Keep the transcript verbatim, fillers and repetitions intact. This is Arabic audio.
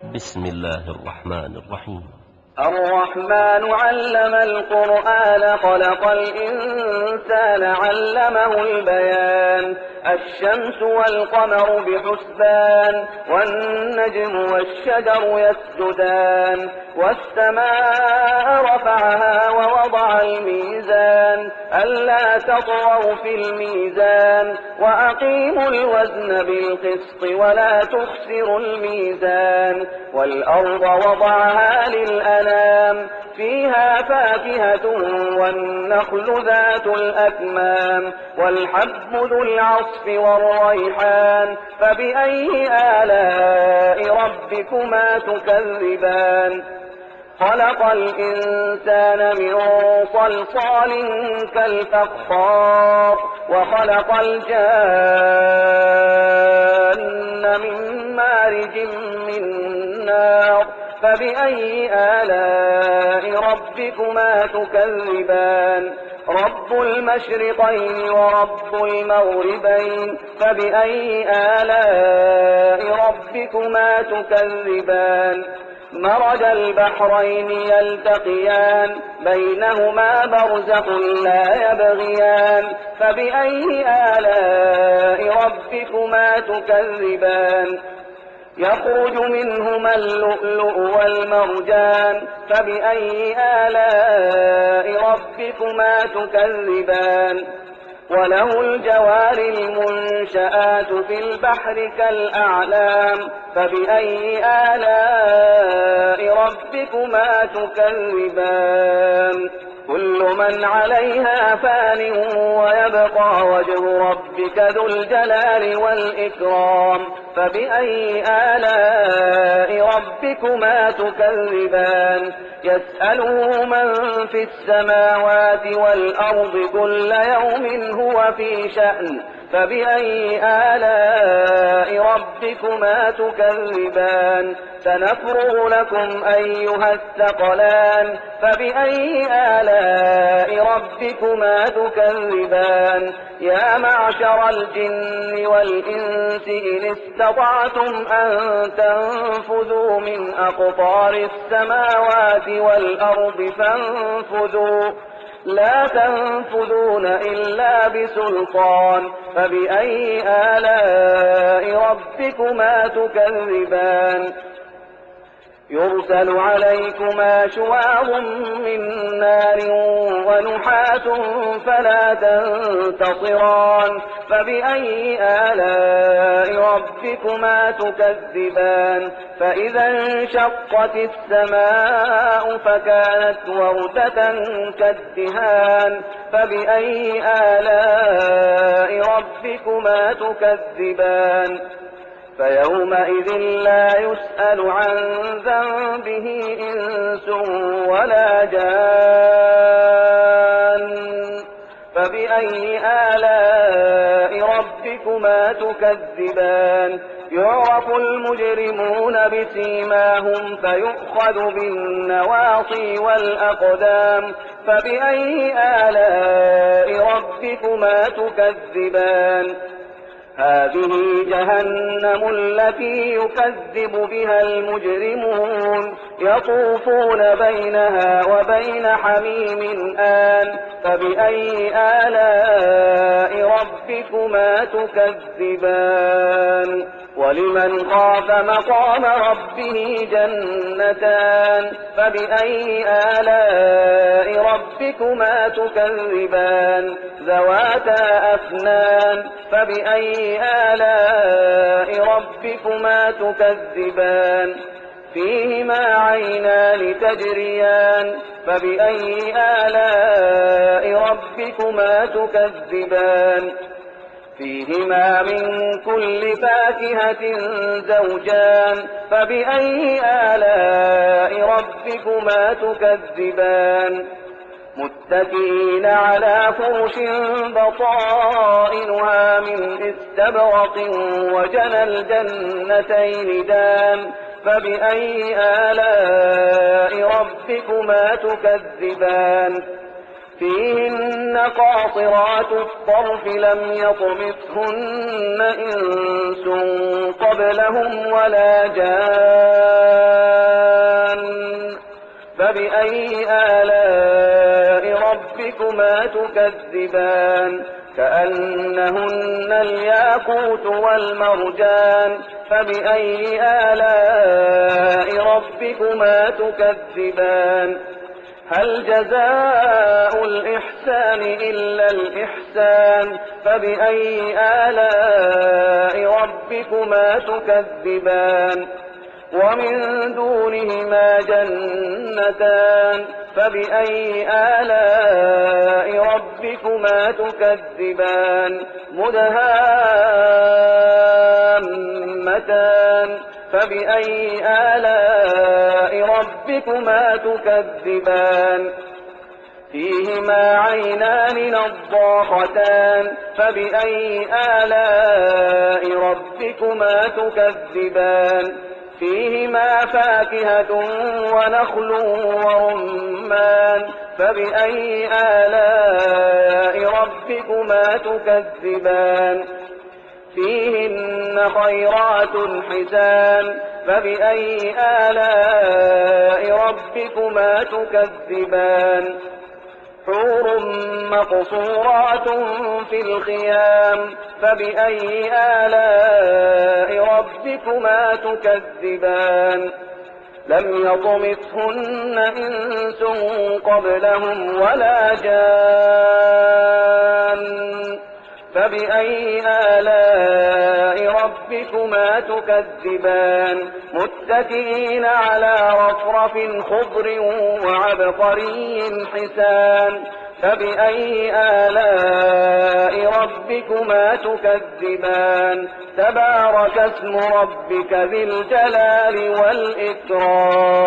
بسم الله الرحمن الرحيم. الرحمن علم القرآن خلق الإنسان علمه البيان. الشمس والقمر بحسبان والنجم والشجر يسجدان والسماء رفعها ووضع الميزان ألا تطغوا في الميزان وأقيموا الوزن بالقسط ولا تخسروا الميزان والأرض وضعها للأنام فيها فاكهة والنخل ذات الأكمام والحب ذو العصف والريحان فبأي آلاء ربكما تكذبان خلق الإنسان من صلصال كالفخار وخلق الجان من مارج من نار فبأي آلاء ربكما تكذبان رب المشرقين ورب المغربين فبأي آلاء ربكما تكذبان مرج البحرين يلتقيان بينهما برزخ لا يبغيان فبأي آلاء ربكما تكذبان يخرج منهما اللؤلؤ والمرجان فبأي آلاء ربكما تكذبان وله الجوار المنشآت في البحر كالأعلام فبأي آلاء ربكما تكذبان كل من عليها فان ويبقى وجه ربك ذو الجلال والإكرام فبأي آلاء ربكما تكذبان يسأله من في السماوات والأرض كل يوم هو في شأن فبأي آلاء ربكما تكذبان سنفرغ لكم أيها الثقلان فبأي آلاء ربكما تكذبان يا معشر الجن والإنس إن استطعتم أن تنفذوا من أقطار السماوات والأرض فانفذوا لا تنفذون إلا بسلطان فبأي آلاء ربكما تكذبان يرسل عليكما شواظ من نار ونحاس فلا تنتصران فبأي آلاء ربكما تكذبان فإذا انشقت السماء فكانت وردة كالدهان فبأي آلاء ربكما تكذبان فيومئذ لا يسأل عن ذنبه إنس ولا جان فبأي آلاء ربكما تكذبان يعرف المجرمون بسيماهم فيؤخذ بالنواصي والأقدام فبأي آلاء ربكما تكذبان هذه جهنم التي يكذب بها المجرمون يطوفون بينها وبين حميم آن فبأي آلاء ربكما تكذبان ولمن خاف مقام ربه جنتان فبأي آلاء ربكما تكذبان ذواتا أفنان فبأي آلاء ربكما تكذبان فيهما عينان تجريان فبأي آلاء ربكما تكذبان فيهما من كل فاكهة زوجان فبأي آلاء ربكما تكذبان متكئين على فرش بطائنها من استبرق وجنى الجنتين دان فبأي آلاء ربكما تكذبان فيهن قاصرات الطرف لم يطمثهن إنس قبلهم ولا جان فبأي آلاء ربكما تكذبان كأنهن الياقوت والمرجان فبأي آلاء ربكما تكذبان هل جزاء الإحسان إلا الإحسان فبأي آلاء ربكما تكذبان ومن دونهما جنتان فبأي آلاء ربكما تكذبان مدهامتان فبأي آلاء ربكما تكذبان فيهما عينان نضاختان فبأي آلاء ربكما تكذبان فيهما فاكهة ونخل ورمان فبأي آلاء ربكما تكذبان فيهن خيرات حسان فبأي آلاء ربكما تكذبان حور مقصورات في الخيام فبأي آلاء ربكما تكذبان لم يطمثهن إنس قبلهم ولا جان فبأي آلاء ربكما تكذبان متكئين على رفرف خضر وعبقري حسان فبأي آلاء ربكما تكذبان تبارك اسم ربك ذي الجلال والإكرام